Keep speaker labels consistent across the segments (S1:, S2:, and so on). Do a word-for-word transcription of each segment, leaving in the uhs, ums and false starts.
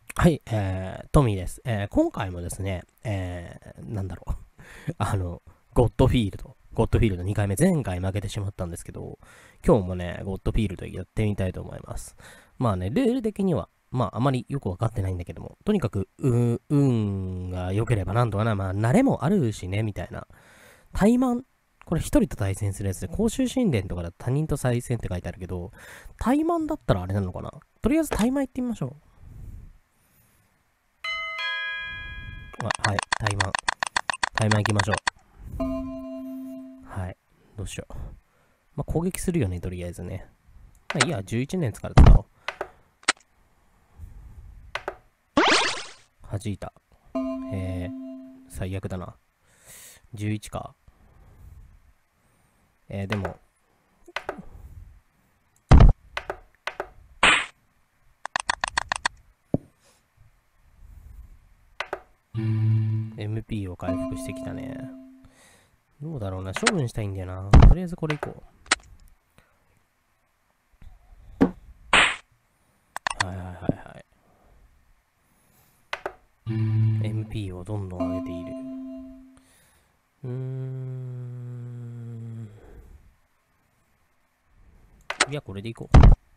S1: はい、えー、トミーです。えー、今回もですね、えー、なんだろう。あの、ゴッドフィールド。ゴッドフィールドにかいめ、前回負けてしまったんですけど、今日もね、ゴッドフィールドやってみたいと思います。まあね、ルール的には、まああまりよくわかってないんだけども、とにかく、う、運が良ければなんとかな、まあ慣れもあるしね、みたいな。怠慢これ一人と対戦するやつで、公衆神殿とかだと他人と対戦って書いてあるけど、怠慢だったらあれなのかな。とりあえず怠慢行ってみましょう。あ、はい、怠慢。タイマー行きましょう。はい。どうしよう。まあ、攻撃するよね、とりあえずね。まあ、いいや、じゅういちねん使う使おう。弾いた。えー、最悪だな。じゅういちか。えー、でも、エムピー を回復してきたね。どうだろうな。処分したいんだよな。とりあえずこれいこう。はいはいはいはい。エムピー をどんどん上げている。うーん。いや、これでいこ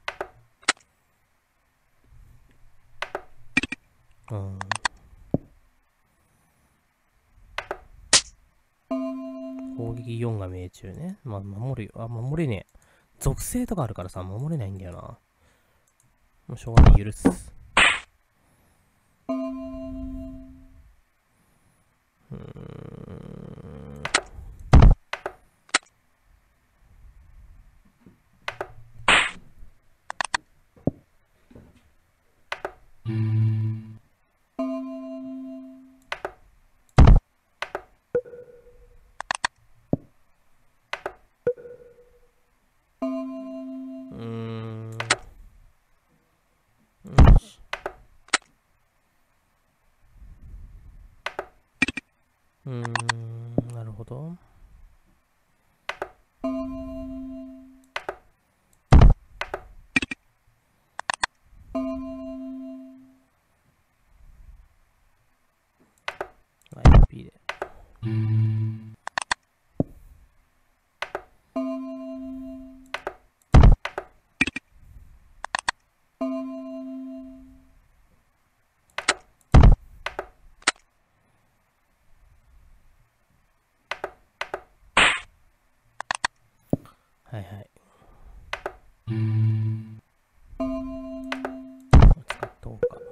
S1: う。うん。攻撃よんが命中ね。まあ、守るよ。あ、守れねえ。属性とかあるからさ、守れないんだよな。もうしょうがない、許す。うーん。うーん。よし。うーん。なるほど。アイピー で。はいはい。使っとこうか。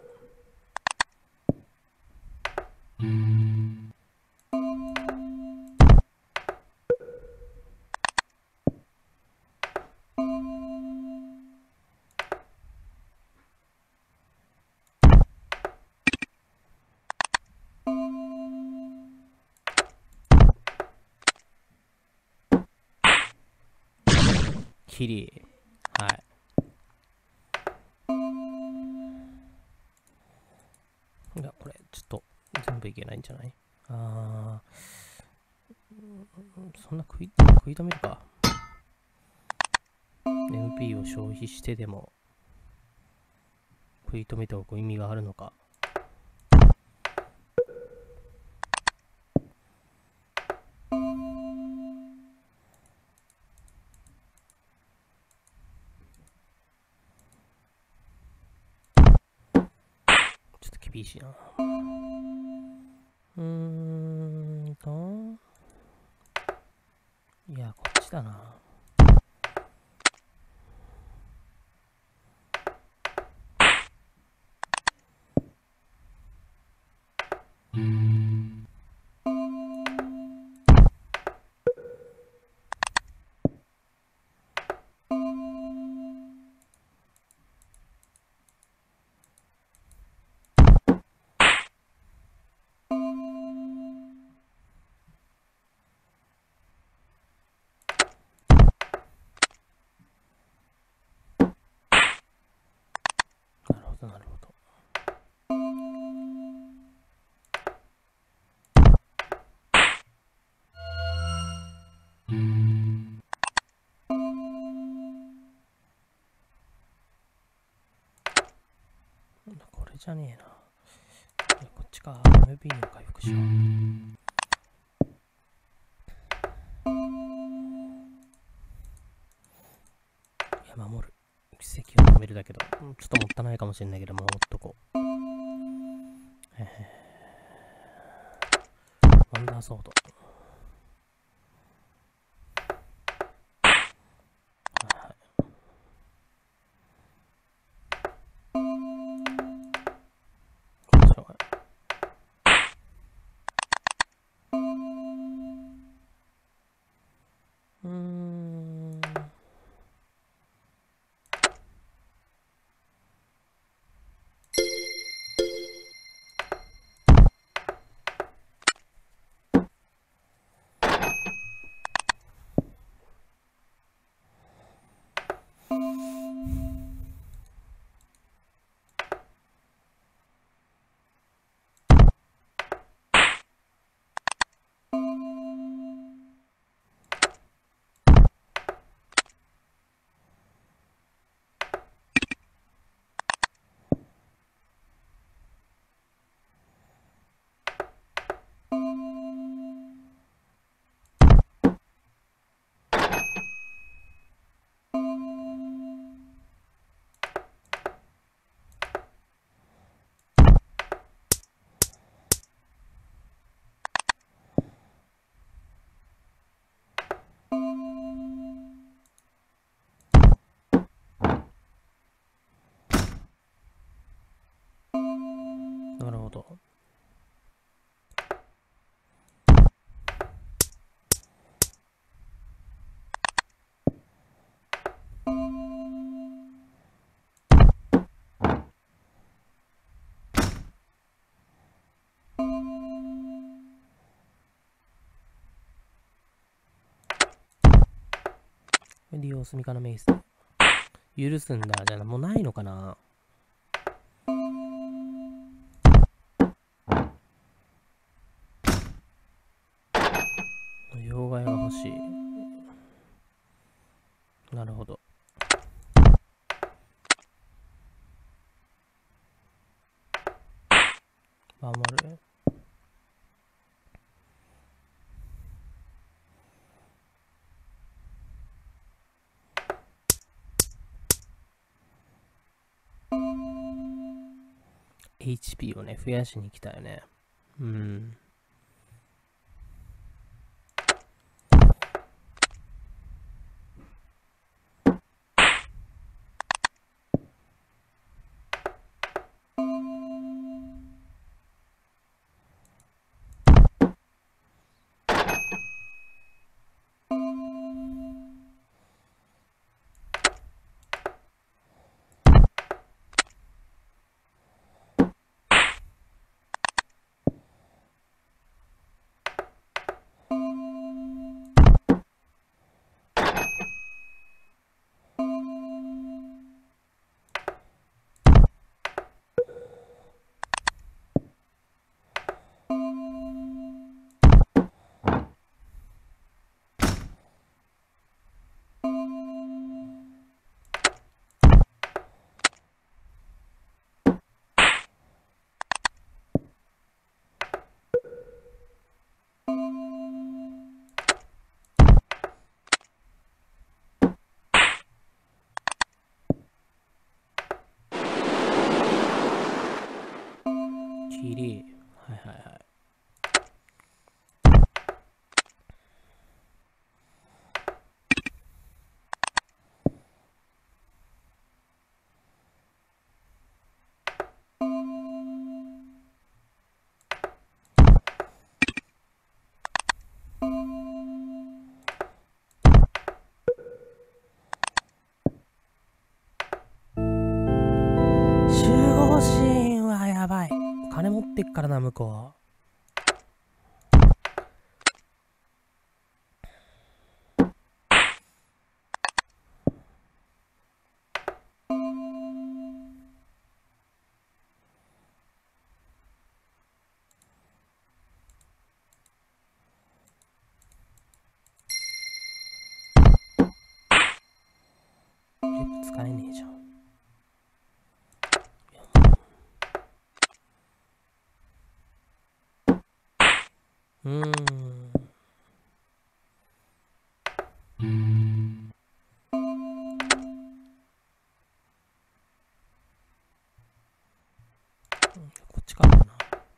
S1: キリ。はい。いや、これ、ちょっと、全部いけないんじゃない？あー、そんな食い、食い止めるか。エムピー を消費してでも、食い止めておく意味があるのか。ちょっと厳しいな。うーんと、いや、こっちだな。なるほど、なるほど。これじゃねえな。 か。エムピー を回復しよう。いや、守る。奇跡を止めるだけど、ちょっともったいないかもしれないけど、守っとこう。えー、ワンダーソード。うーん。なるほど。利用済みかなメイス。許すんだ。じゃあもうないのかな。妖怪が欲しい。なるほど。守る。エイチピー をね、増やしに来たよね。うん。キリ。はいはいはい。集合シーンはやばい。金持ってっからな、向こう。使えねえじゃん。 うーん。こっちからかな。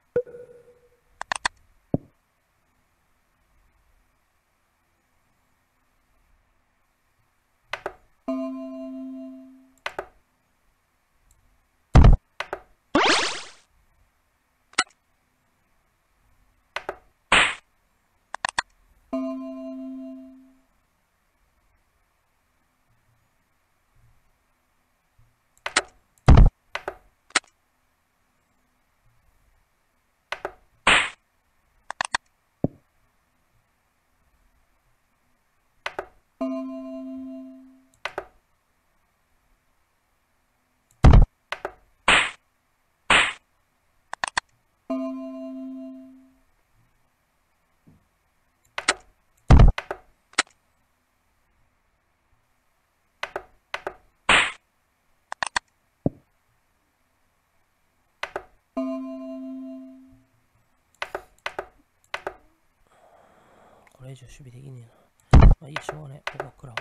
S1: これ以上守備できねえな。まあいい、しょうがねえ。ここは食らおう。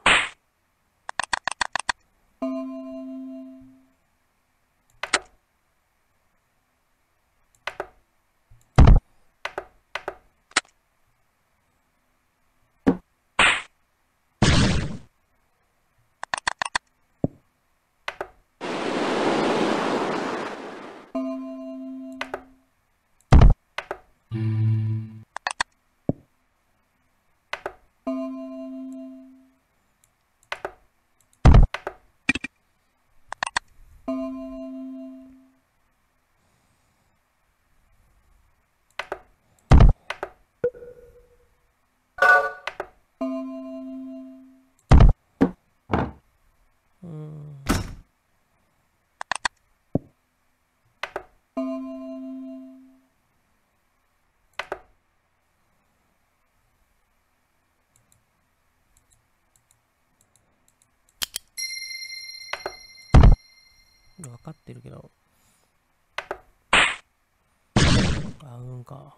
S1: うーん。分かってるけど。あうんか。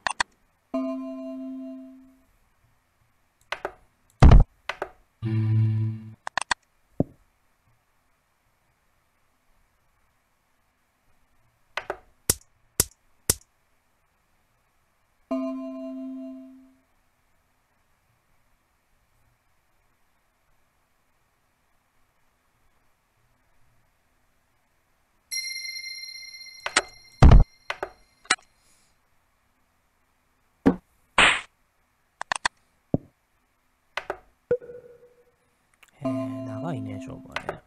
S1: へえ、長いね、勝負はね。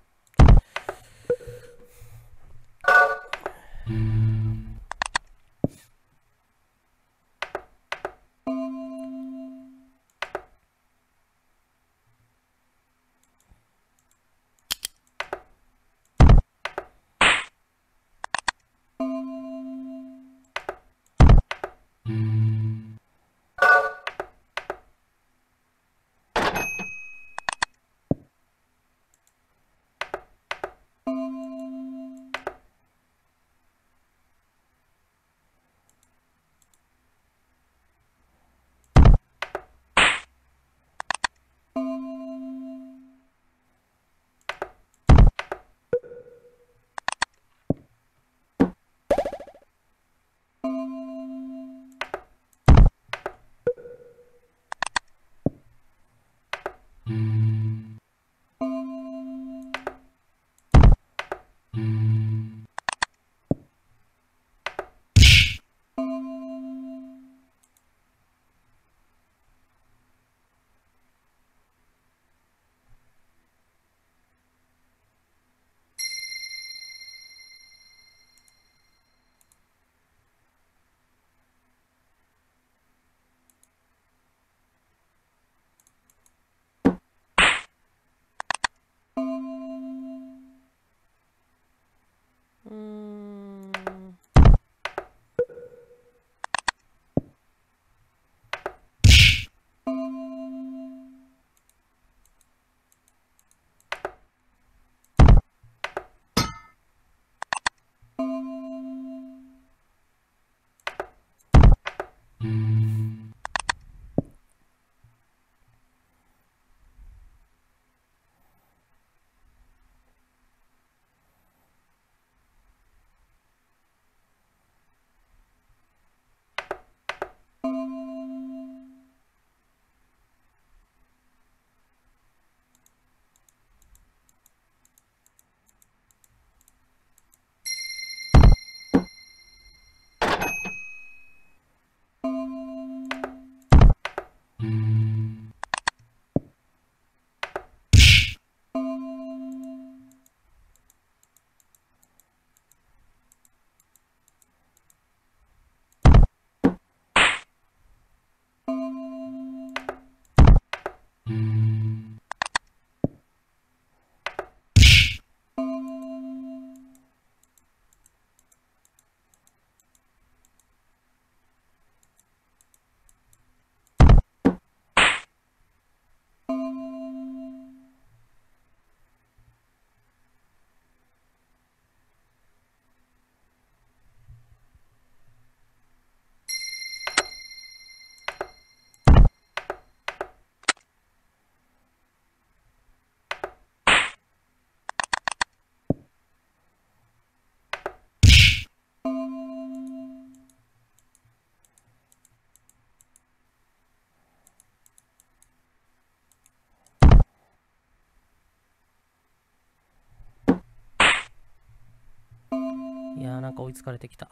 S1: いやーなんか追いつかれてきた。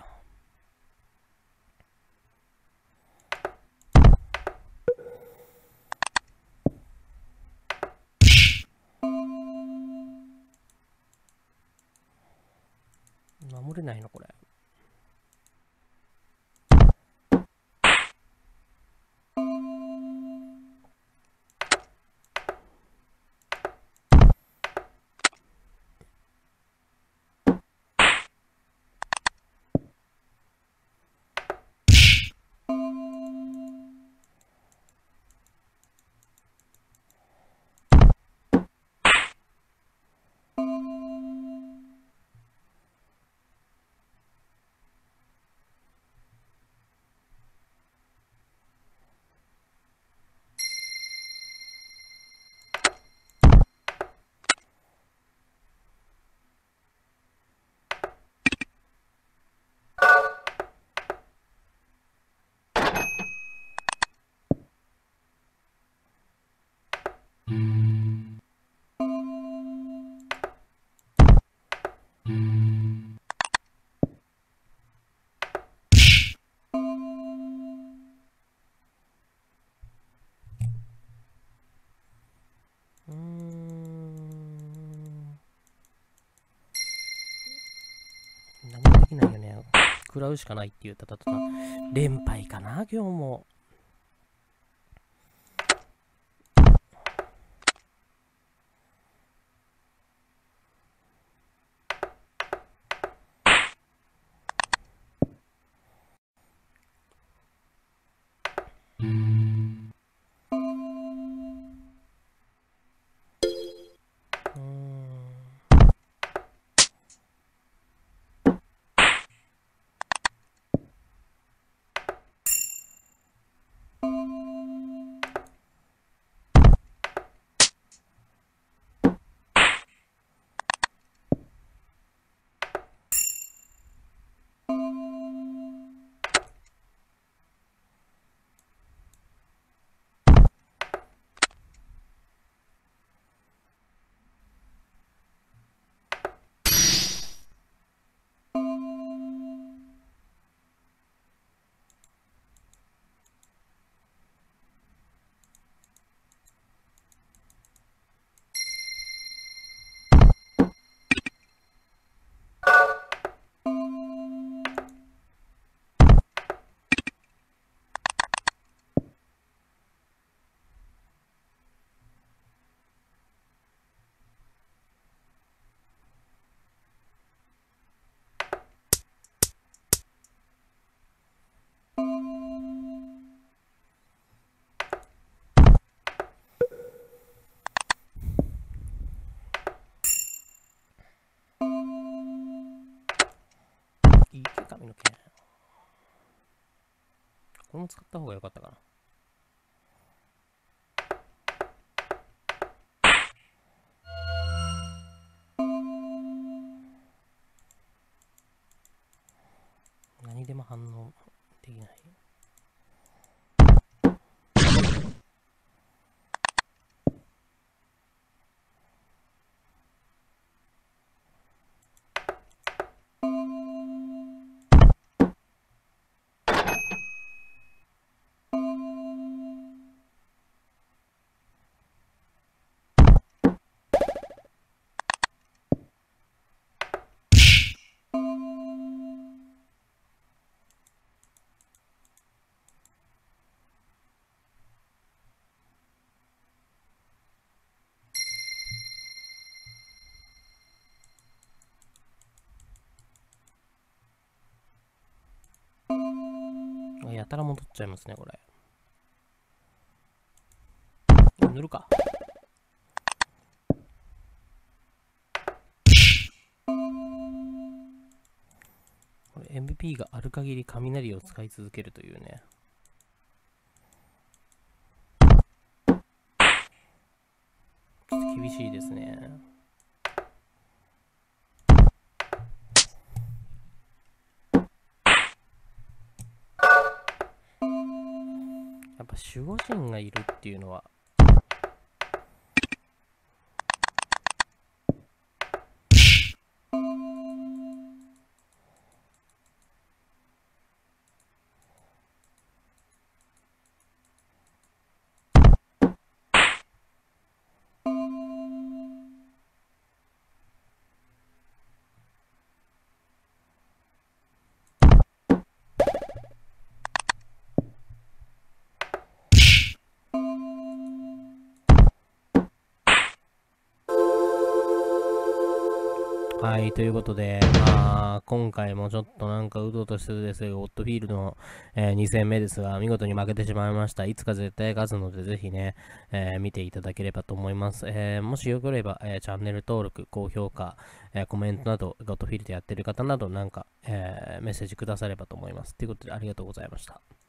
S1: 守れないのこれ。うーん。何もできないよね。食らうしかないって言ったたとな。連敗かな、今日も。うーん。いい毛髪の毛。これも使った方が良かったかな。何でも反応できない。やたら戻っちゃいますね、これ。塗るか。これ エムピー がある限り雷を使い続けるというね。ちょっと厳しいですね。やっぱ守護神がいるっていうのははい、ということで、まあ、今回もちょっとなんかうとうとしてるですが、ゴッドフィールドの、えーに戦目ですが、見事に負けてしまいました。いつか絶対勝つので、ぜひね、えー見ていただければと思います。えーもしよければ、えーチャンネル登録、高評価、えーコメントなど、ゴッドフィールドやってる方など、なんか、えーメッセージくださればと思います。ということで、ありがとうございました。